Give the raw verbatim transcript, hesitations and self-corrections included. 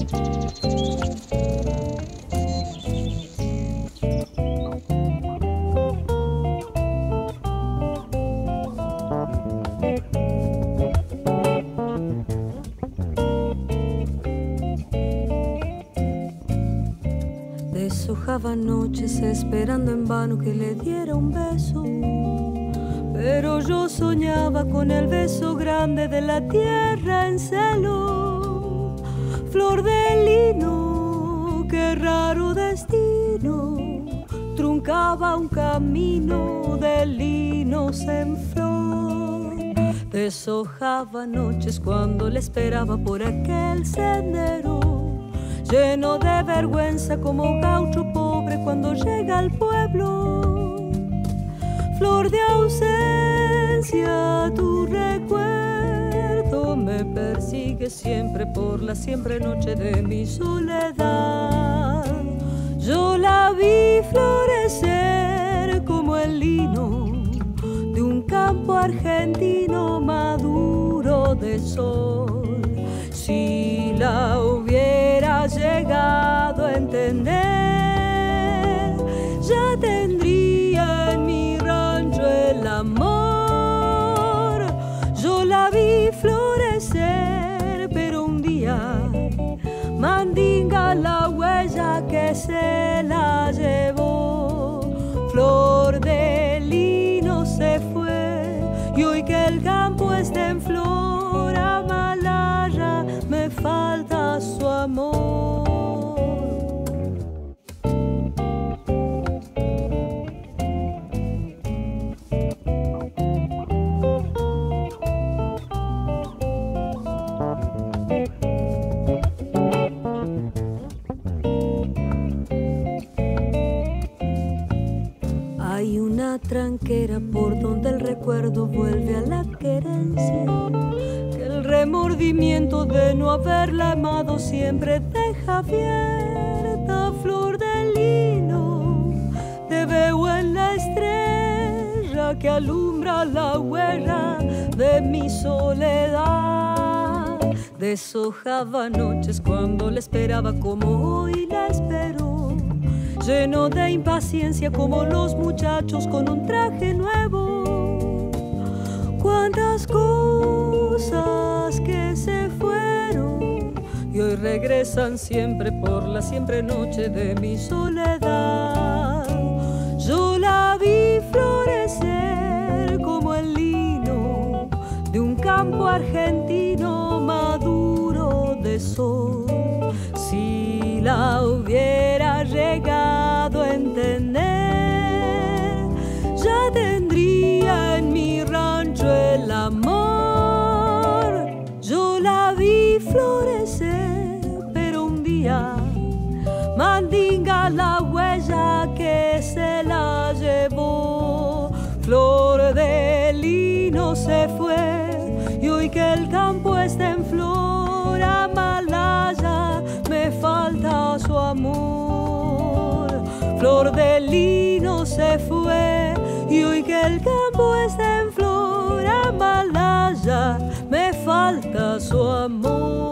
Deshojaba noches esperando en vano que le diera un beso, pero yo soñaba con el beso grande de la tierra en celo. Flor de lino, qué raro destino, truncaba un camino de linos en flor. Deshojaba noches cuando le esperaba por aquel sendero, lleno de vergüenza como gaucho pobre cuando llega al pueblo. Flor de ausencia, tu recuerdo me persigue siempre por la siempre noche de mi soledad. Yo la vi florecer como el lino de un campo argentino maduro de sol. Si la hubiera llegado a entender, ya tendría en mi rancho el amor. Yo la vi florecer, pero un día mandinga la huella que se la llevó. Flor de lino se fue, y hoy que el campo está en flor, Amalaya, me falta su amor. Hay una tranquera por donde el recuerdo vuelve a la querencia, que el remordimiento de no haberla amado siempre deja abierta. Flor de lino, te veo en la estrella que alumbra la huella de mi soledad. Deshojaba noches cuando la esperaba como hoy la espero, lleno de impaciencia como los muchachos con un traje nuevo. Cuántas cosas que se fueron y hoy regresan siempre por la siempre noche de mi soledad. Yo la vi florecer como el lino de un campo argentino maduro de sol. Si la hubiera llegado a entender, ya tendría en mi rancho el amor. Yo la vi florecer, pero un día mandinga la huella que se la llevó. Flor de lino se fue, y hoy que el campo está en flor, Amalaya, me falta su amor. Flor de lino se fue, y hoy que el campo está en flor, Amalaya, me falta su amor.